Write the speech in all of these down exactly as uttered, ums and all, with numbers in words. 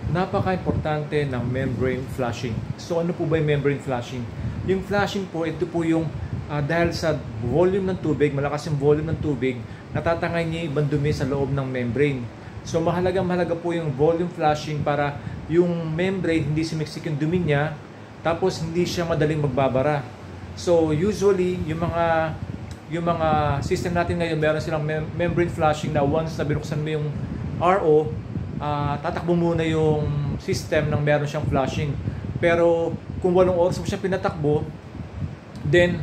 napaka-importante ng membrane flushing. So ano po ba yung membrane flushing? Yung flushing po, ito po yung uh, dahil sa volume ng tubig, malakas yung volume ng tubig, natatangay niya yung ibang dumi sa loob ng membrane. So mahalaga mahalaga po yung volume flushing para yung membrane hindi sumiksik yung dumi niya, tapos hindi siya madaling magbabara. So usually yung mga yung mga system natin ngayon, meron silang mem- membrane flushing na once na binuksan mo yung R O, uh, tatakbo muna yung system ng meron siyang flushing. Pero kung walong oras mo siya pinatakbo, then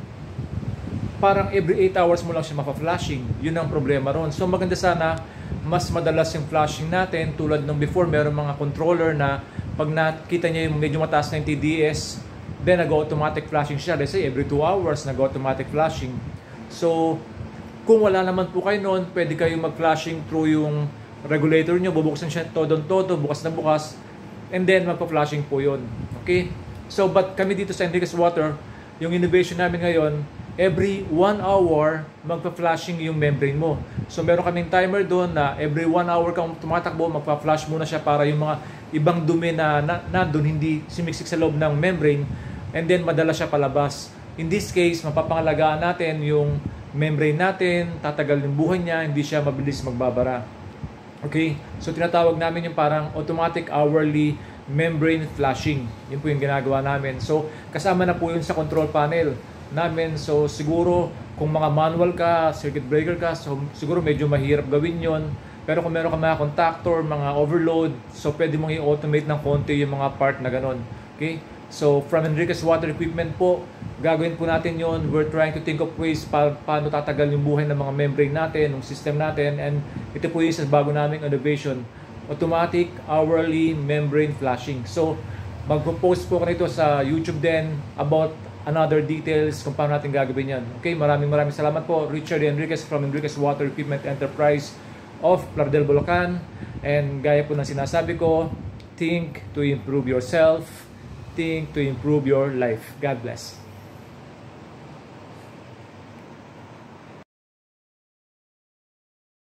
parang every eight hours mo lang siya mapa-flushing. Yun ang problema ron. So maganda sana mas madalas yung flushing natin, tulad nung before meron mga controller na pag nakita niya yung medyo mataas na yung T D S, then nag-automatic flashing siya. Let's say every two hours nag-automatic flashing. So kung wala naman po kayo noon, pwede kayo mag-flashing through yung regulator nyo. Bubuksan siya todo-todo, bukas na bukas, and then magpa-flashing po yun. Okay? So but kami dito sa Enriquez Water, yung innovation namin ngayon, every one hour magpa-flashing yung membrane mo. So meron kaming timer doon na every one hour kang tumatakbo, magpa-flash muna siya para yung mga ibang dumi na, na, na doon hindi sumiksik sa loob ng membrane, and then madala siya palabas. In this case, mapapangalagaan natin yung membrane natin, tatagal yung buhay niya, hindi siya mabilis magbabara. Okay? So tinatawag namin yung parang automatic hourly membrane flushing. Yun po yung ginagawa namin. So kasama na po yun sa control panel namin. So siguro kung mga manual ka, circuit breaker ka, so siguro medyo mahirap gawin yon. Pero kung meron ka mga contactor, mga overload, so pwede mong i-automate ng konti yung mga part na ganon. Okay? So from Enriquez Water Equipment po, gagawin po natin yon. We're trying to think of ways pa paano tatagal yung buhay ng mga membrane natin, ng system natin, and ito po yung sa bago naming innovation, automatic hourly membrane flushing. So magpo-post po ko nito sa YouTube din about another details kung paano natin gagawin yan. Okay, maraming maraming salamat po. Richard Enriquez from Enriquez Water Equipment Enterprise of Plaridel, Bulacan. And gaya po ng sinasabi ko, think to improve yourself, think to improve your life. God bless.